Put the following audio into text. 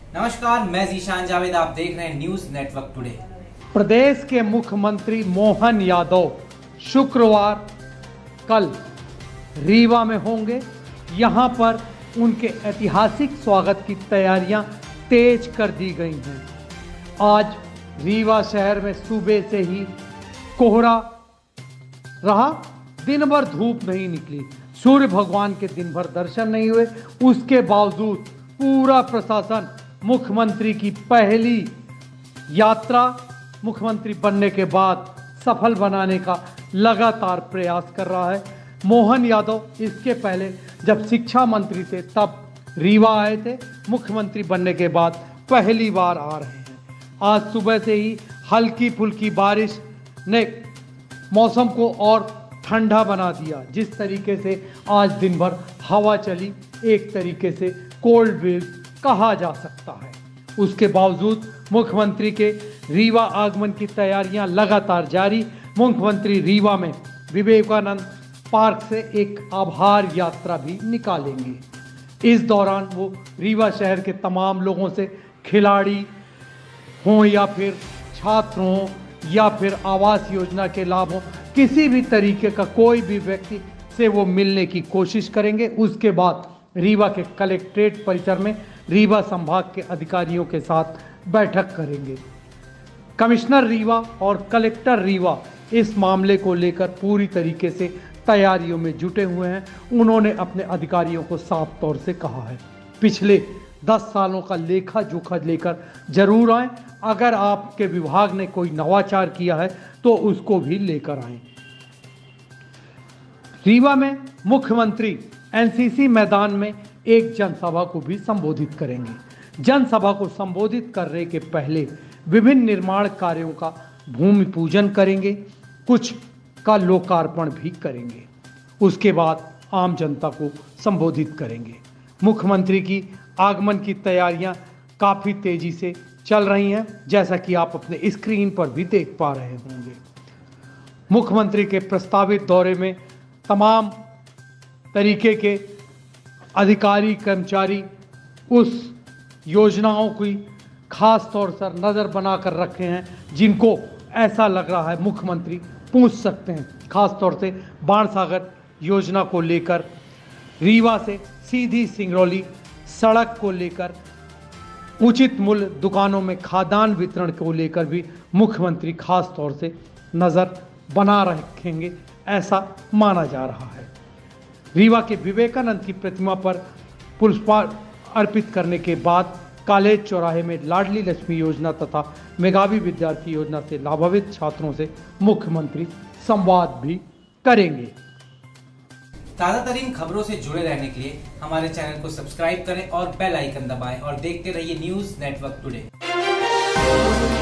नमस्कार, मैं जीशान जावेद, आप देख रहे हैं न्यूज नेटवर्क टुडे। प्रदेश के मुख्यमंत्री मोहन यादव शुक्रवार कल रीवा में होंगे। यहां पर उनके ऐतिहासिक स्वागत की तैयारियां तेज कर दी गई हैं। आज रीवा शहर में सुबह से ही कोहरा रहा, दिन भर धूप नहीं निकली, सूर्य भगवान के दिन भर दर्शन नहीं हुए। उसके बावजूद पूरा प्रशासन मुख्यमंत्री की पहली यात्रा मुख्यमंत्री बनने के बाद सफल बनाने का लगातार प्रयास कर रहा है। मोहन यादव इसके पहले जब शिक्षा मंत्री थे तब रीवा आए थे, मुख्यमंत्री बनने के बाद पहली बार आ रहे हैं। आज सुबह से ही हल्की फुल्की बारिश ने मौसम को और ठंडा बना दिया। जिस तरीके से आज दिन भर हवा चली, एक तरीके से कोल्ड वेव कहा जा सकता है। उसके बावजूद मुख्यमंत्री के रीवा आगमन की तैयारियां लगातार जारी। मुख्यमंत्री रीवा में विवेकानंद पार्क से एक आभार यात्रा भी निकालेंगे। इस दौरान वो रीवा शहर के तमाम लोगों से, खिलाड़ी हों या फिर छात्र हों या फिर आवास योजना के लाभ हों, किसी भी तरीके का कोई भी व्यक्ति से वो मिलने की कोशिश करेंगे। उसके बाद रीवा के कलेक्ट्रेट परिसर में रीवा संभाग के अधिकारियों के साथ बैठक करेंगे। कमिश्नर रीवा और कलेक्टर रीवा इस मामले को लेकर पूरी तरीके से तैयारियों में जुटे हुए हैं। उन्होंने अपने अधिकारियों को साफ तौर से कहा है, पिछले 10 सालों का लेखा जोखा लेकर जरूर आएं। अगर आपके विभाग ने कोई नवाचार किया है तो उसको भी लेकर आएं। रीवा में मुख्यमंत्री एनसीसी मैदान में एक जनसभा को भी संबोधित करेंगे। जनसभा को संबोधित करने के पहले विभिन्न निर्माण कार्यों का भूमि पूजन करेंगे, कुछ का लोकार्पण भी करेंगे। उसके बाद आम जनता को संबोधित करेंगे। मुख्यमंत्री की आगमन की तैयारियां काफ़ी तेजी से चल रही हैं, जैसा कि आप अपने स्क्रीन पर भी देख पा रहे होंगे। मुख्यमंत्री के प्रस्तावित दौरे में तमाम तरीके के अधिकारी कर्मचारी उस योजनाओं की खास तौर पर नज़र बनाकर रखे हैं जिनको ऐसा लग रहा है मुख्यमंत्री पूछ सकते हैं। खास तौर से बाणसागर योजना को लेकर, रीवा से सीधी सिंगरौली सड़क को लेकर, उचित मूल्य दुकानों में खाद्यान्न वितरण को लेकर भी मुख्यमंत्री खास तौर से नज़र बना रखेंगे, ऐसा माना जा रहा है। रीवा के विवेकानंद की प्रतिमा पर पुष्पार्पण अर्पित करने के बाद कॉलेज चौराहे में लाडली लक्ष्मी योजना तथा मेधावी विद्यार्थी योजना से लाभान्वित छात्रों से मुख्यमंत्री संवाद भी करेंगे। ताज़ा तरीन खबरों से जुड़े रहने के लिए हमारे चैनल को सब्सक्राइब करें और बेल आइकन दबाएं और देखते रहिए न्यूज नेटवर्क टुडे।